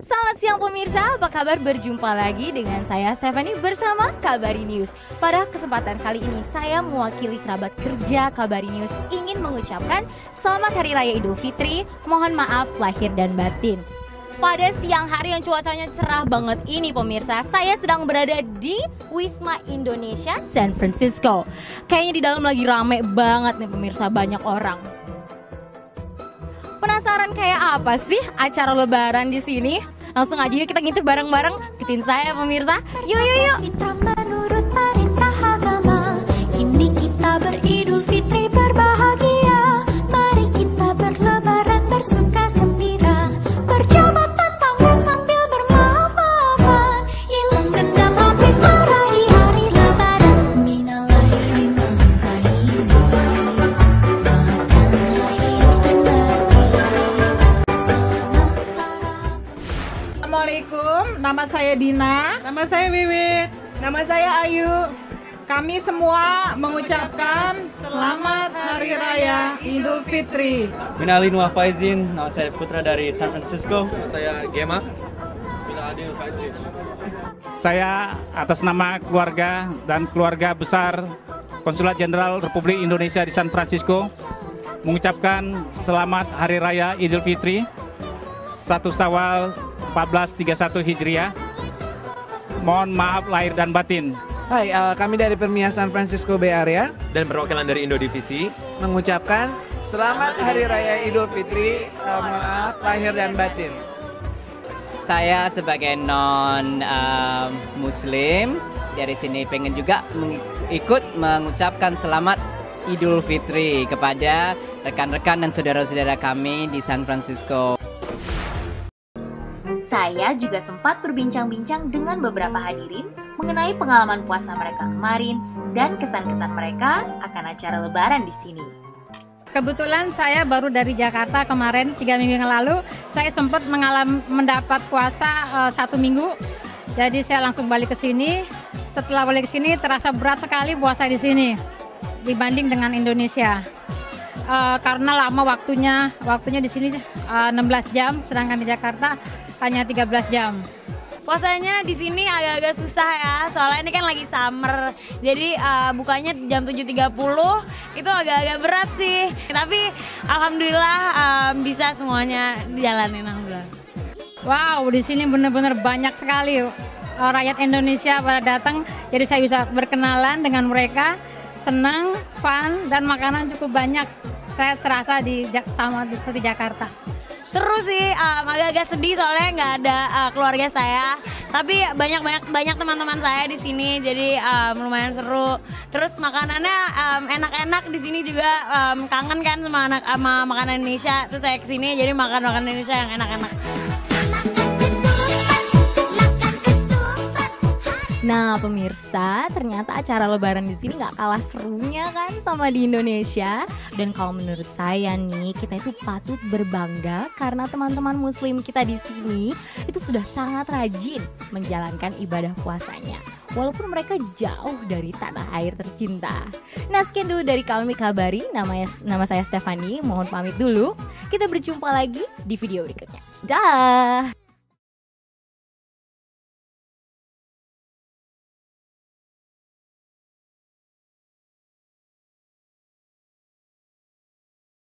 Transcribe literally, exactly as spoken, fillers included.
Selamat siang pemirsa, apa kabar? Berjumpa lagi dengan saya Stephanie bersama Kabari News. Pada kesempatan kali ini saya mewakili kerabat kerja Kabari News ingin mengucapkan Selamat Hari Raya Idul Fitri, mohon maaf lahir dan batin. Pada siang hari yang cuacanya cerah banget ini pemirsa, saya sedang berada di Wisma Indonesia San Francisco. Kayaknya di dalam lagi rame banget nih pemirsa, banyak orang. Penasaran kayak apa sih acara lebaran di sini? Langsung aja yuk kita ngintip bareng-bareng. Ikutin saya pemirsa. Yuk yuk yuk. Kita menurut perintah agama, kini kita beridul fitri berbahagia. Mari kita berlebaran bersuka gembira, berjabatan tangan sambil bermaaf-maafan, hilang dendam habis marah di hari lebaran. Minal aidin wal faizin, maafkan lahir dan batin. Assalamualaikum, nama saya Dina. Nama saya Wiwit. Nama saya Ayu. Kami semua mengucapkan Selamat Hari Raya Idul Fitri. Minalin wa faizin. Nama saya Putra dari San Francisco. Nama saya Gema. Minalin wa faizin. Saya atas nama keluarga dan keluarga besar Konsulat Jenderal Republik Indonesia di San Francisco mengucapkan Selamat Hari Raya Idul Fitri satu Syawal seribu empat ratus tiga puluh satu Hijriah. Mohon maaf lahir dan batin. Hai, uh, kami dari Permia San Francisco Bay Area Dan perwakilan dari Indodivisi mengucapkan Selamat Hari Raya Idul Fitri, uh, maaf lahir dan batin. Saya sebagai non um, Muslim dari sini pengen juga meng- ikut mengucapkan selamat Idul Fitri kepada rekan-rekan dan saudara-saudara kami di San Francisco. Saya juga sempat berbincang-bincang dengan beberapa hadirin mengenai pengalaman puasa mereka kemarin dan kesan-kesan mereka akan acara lebaran di sini. Kebetulan saya baru dari Jakarta kemarin, tiga minggu yang lalu. Saya sempat mengalami mendapat puasa uh, satu minggu. Jadi saya langsung balik ke sini. Setelah balik ke sini terasa berat sekali puasa di sini dibanding dengan Indonesia. Uh, karena lama waktunya, waktunya di sini uh, enam belas jam, sedangkan di Jakarta hanya tiga belas jam. Puasanya di sini agak-agak susah ya, soalnya ini kan lagi summer. Jadi uh, bukanya jam tujuh tiga puluh, itu agak-agak berat sih. Tapi alhamdulillah um, bisa semuanya dijalanin, alhamdulillah. Wow, di sini benar-benar banyak sekali uh, rakyat Indonesia pada datang. Jadi saya bisa berkenalan dengan mereka, senang, fun, dan makanan cukup banyak. Saya serasa di sama di seperti Jakarta. Seru sih, um, agak-agak sedih soalnya nggak ada uh, keluarga saya. Tapi banyak-banyak banyak teman-teman saya di sini, jadi um, lumayan seru. Terus makanannya um, enak-enak di sini juga, um, kangen kan sama anak sama makanan Indonesia. Terus saya kesini jadi makan makanan Indonesia yang enak-enak. Nah pemirsa, ternyata acara lebaran di sini nggak kalah serunya kan sama di Indonesia. Dan kalau menurut saya nih, kita itu patut berbangga karena teman-teman muslim kita di sini itu sudah sangat rajin menjalankan ibadah puasanya. Walaupun mereka jauh dari tanah air tercinta. Nah sekian dulu dari kami Kabari, namanya, nama saya Stephanie, mohon pamit dulu. Kita berjumpa lagi di video berikutnya. Dah.